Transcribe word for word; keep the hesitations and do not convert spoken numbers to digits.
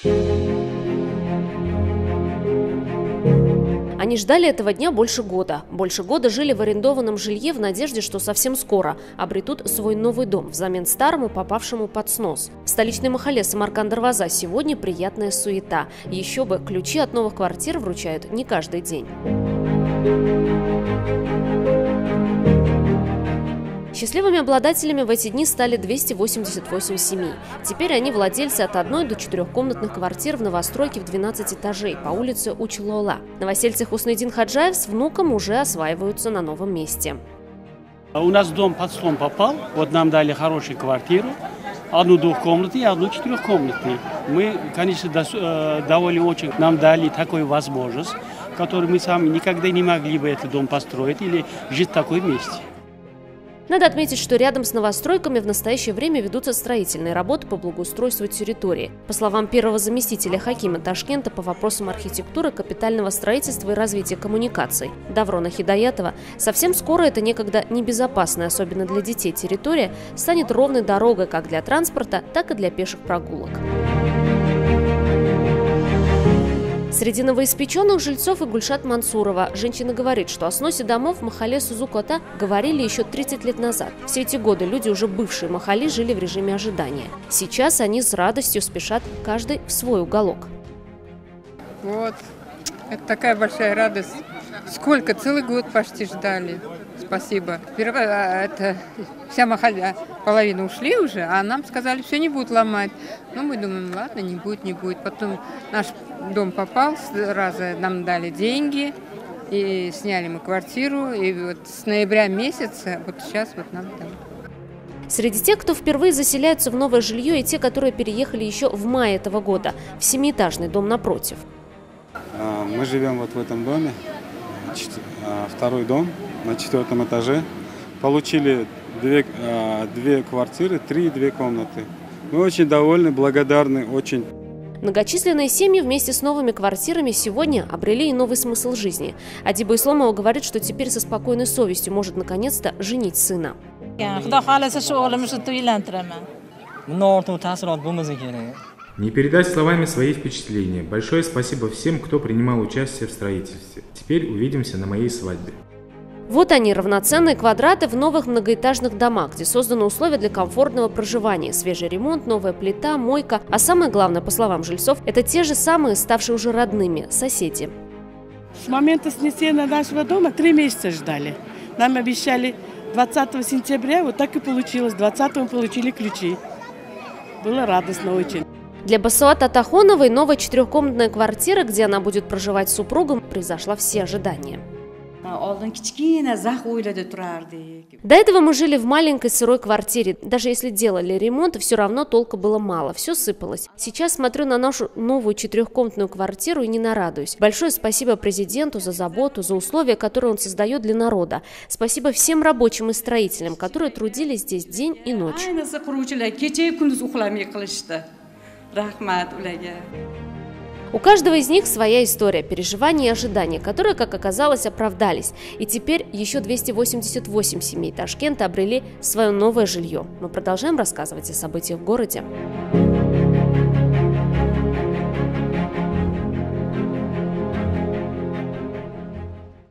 Они ждали этого дня больше года. Больше года жили в арендованном жилье в надежде, что совсем скоро обретут свой новый дом взамен старому, попавшему под снос. В столичной махале Самарканд-Дарваза сегодня приятная суета. Еще бы, ключи от новых квартир вручают не каждый день. Счастливыми обладателями в эти дни стали двести восемьдесят восемь семей. Теперь они владельцы от одной до четырехкомнатных квартир в новостройке в двенадцать этажей по улице Училола. Новосельцы Хуснидин Хаджаев с внуком уже осваиваются на новом месте. У нас дом под слом попал, вот нам дали хорошую квартиру, одну двухкомнатную и одну четырехкомнатную. Мы, конечно, довольны очень, нам дали такую возможность, которую мы сами никогда не могли бы этот дом построить или жить в таком месте. Надо отметить, что рядом с новостройками в настоящее время ведутся строительные работы по благоустройству территории. По словам первого заместителя хакима Ташкента по вопросам архитектуры, капитального строительства и развития коммуникаций Даврона Хидаятова, совсем скоро эта некогда небезопасная, особенно для детей, территория станет ровной дорогой как для транспорта, так и для пеших прогулок. Среди новоиспеченных жильцов и Гульшат Мансурова. Женщина говорит, что о сносе домов в махале Сузукота говорили еще тридцать лет назад. Все эти годы люди, уже бывшие махали, жили в режиме ожидания. Сейчас они с радостью спешат каждый в свой уголок. Вот, это такая большая радость. Сколько, целый год почти ждали. Спасибо. Это вся махаля, половина ушли уже, а нам сказали, все не будут ломать. Ну, мы думаем, ладно, не будет, не будет. Потом наш дом попал, сразу нам дали деньги, и сняли мы квартиру, и вот с ноября месяца, вот сейчас вот нам дали. Среди тех, кто впервые заселяются в новое жилье, и те, которые переехали еще в мае этого года, в семиэтажный дом напротив. Мы живем вот в этом доме, второй дом на четвертом этаже. Получили две, две квартиры, три две комнаты. Мы очень довольны, благодарны, очень. Многочисленные семьи вместе с новыми квартирами сегодня обрели и новый смысл жизни. Адиба Исламова говорит, что теперь со спокойной совестью может наконец-то женить сына. Не передать словами свои впечатления. Большое спасибо всем, кто принимал участие в строительстве. Теперь увидимся на моей свадьбе. Вот они, равноценные квадраты в новых многоэтажных домах, где созданы условия для комфортного проживания. Свежий ремонт, новая плита, мойка. А самое главное, по словам жильцов, это те же самые, ставшие уже родными, соседи. С момента снесения нашего дома три месяца ждали. Нам обещали двадцатого сентября, вот так и получилось. двадцатого мы получили ключи. Было радостно очень. Для Басуат Атахоновой новая четырехкомнатная квартира, где она будет проживать с супругом, превзошла все ожидания. До этого мы жили в маленькой сырой квартире. Даже если делали ремонт, все равно толка было мало. Все сыпалось. Сейчас смотрю на нашу новую четырехкомнатную квартиру и не нарадуюсь. Большое спасибо президенту за заботу, за условия, которые он создает для народа. Спасибо всем рабочим и строителям, которые трудились здесь день и ночь. У каждого из них своя история, переживания и ожидания, которые, как оказалось, оправдались. И теперь еще двести восемьдесят восемь семей Ташкента обрели свое новое жилье. Мы продолжаем рассказывать о событиях в городе.